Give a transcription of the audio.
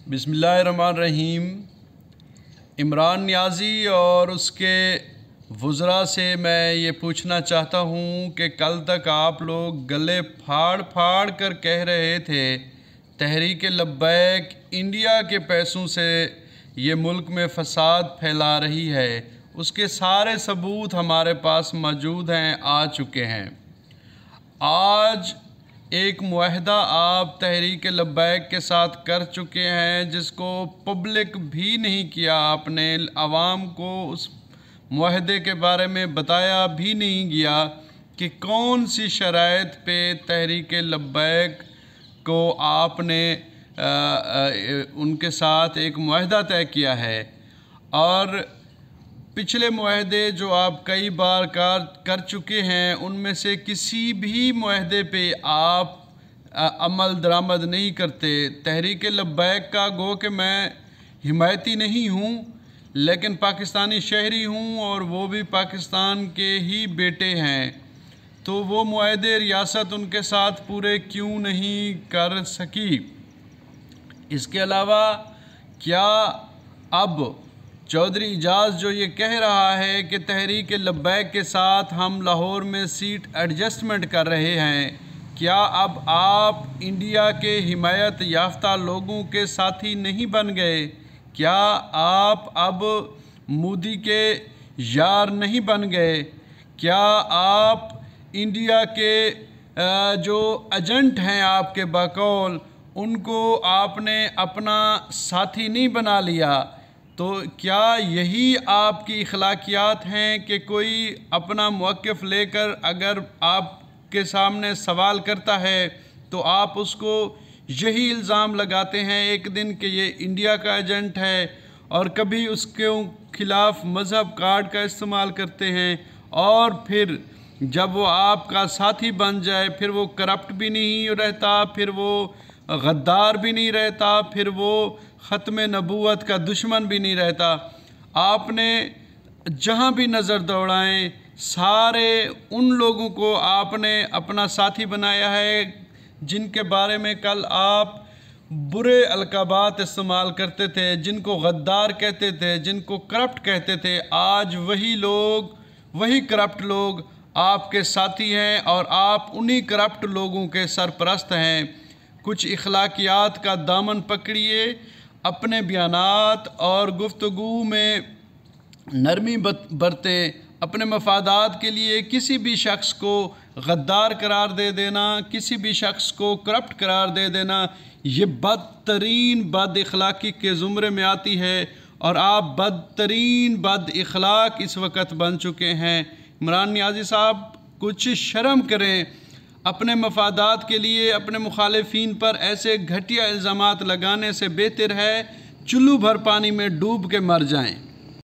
بسم اللہ الرحمن الرحیم۔ عمران نیازی اور اس کے وزراء سے میں یہ پوچھنا چاہتا ہوں کہ کل تک آپ لوگ گلے پھاڑ پھاڑ کر کہہ رہے تھے تحریک لبیک انڈیا کے پیسوں سے یہ ملک میں فساد پھیلا رہی ہے، اس کے سارے ثبوت ہمارے پاس موجود ہیں، آ چکے ہیں۔ آج ایک معاہدہ آپ تحریک لبیک کے ساتھ کر چکے ہیں جس کو پبلک بھی نہیں کیا، آپ نے عوام کو اس معاہدے کے بارے میں بتایا بھی نہیں گیا کہ کون سی شرائط پہ تحریک لبیک کو آپ نے ان کے ساتھ ایک معاہدہ طے کیا ہے۔ اور پچھلے معاہدے جو آپ کئی بار کر چکے ہیں ان میں سے کسی بھی معاہدے پہ آپ عمل درآمد نہیں کرتے۔ تحریک لبیک کا گو کہ میں حمایتی نہیں ہوں لیکن پاکستانی شہری ہوں اور وہ بھی پاکستان کے ہی بیٹے ہیں، تو وہ معاہدے ریاست ان کے ساتھ پورے کیوں نہیں کر سکی؟ اس کے علاوہ کیا اب چودھری اعجاز جو یہ کہہ رہا ہے کہ تحریک لبیک کے ساتھ ہم لاہور میں سیٹ ایڈجسٹمنٹ کر رہے ہیں، کیا اب آپ انڈیا کے حمایت یافتہ لوگوں کے ساتھی نہیں بن گئے؟ کیا آپ اب مودی کے یار نہیں بن گئے؟ کیا آپ انڈیا کے جو ایجنٹ ہیں آپ کے بقول ان کو آپ نے اپنا ساتھی نہیں بنا لیا؟ تو کیا یہی آپ کی اخلاقیات ہیں کہ کوئی اپنا موقف لے کر اگر آپ کے سامنے سوال کرتا ہے تو آپ اس کو یہی الزام لگاتے ہیں ایک دن کہ یہ انڈیا کا ایجنٹ ہے، اور کبھی اس کے خلاف مذہب کارڈ کا استعمال کرتے ہیں، اور پھر جب وہ آپ کا ساتھی بن جائے پھر وہ کرپٹ بھی نہیں رہتا، پھر وہ غدار بھی نہیں رہتا، پھر وہ ختم نبوت کا دشمن بھی نہیں رہتا۔ آپ نے جہاں بھی نظر دوڑائیں سارے ان لوگوں کو آپ نے اپنا ساتھی بنایا ہے جن کے بارے میں کل آپ برے القابات استعمال کرتے تھے، جن کو غدار کہتے تھے، جن کو کرپٹ کہتے تھے۔ آج وہی کرپٹ لوگ آپ کے ساتھی ہیں اور آپ انہی کرپٹ لوگوں کے سرپرست ہیں۔ کچھ اخلاقیات کا دامن پکڑیے، اپنے بیانات اور گفتگو میں نرمی برتیں۔ اپنے مفادات کے لیے کسی بھی شخص کو غدار قرار دے دینا، کسی بھی شخص کو کرپٹ قرار دے دینا، یہ بدترین بد اخلاقی کے زمرے میں آتی ہے، اور آپ بدترین بد اخلاق اس وقت بن چکے ہیں۔ عمران نیازی صاحب کچھ شرم کریں، اپنے مفادات کے لیے اپنے مخالفین پر ایسے گھٹیا الزامات لگانے سے بہتر ہے چلو بھر پانی میں ڈوب کے مر جائیں۔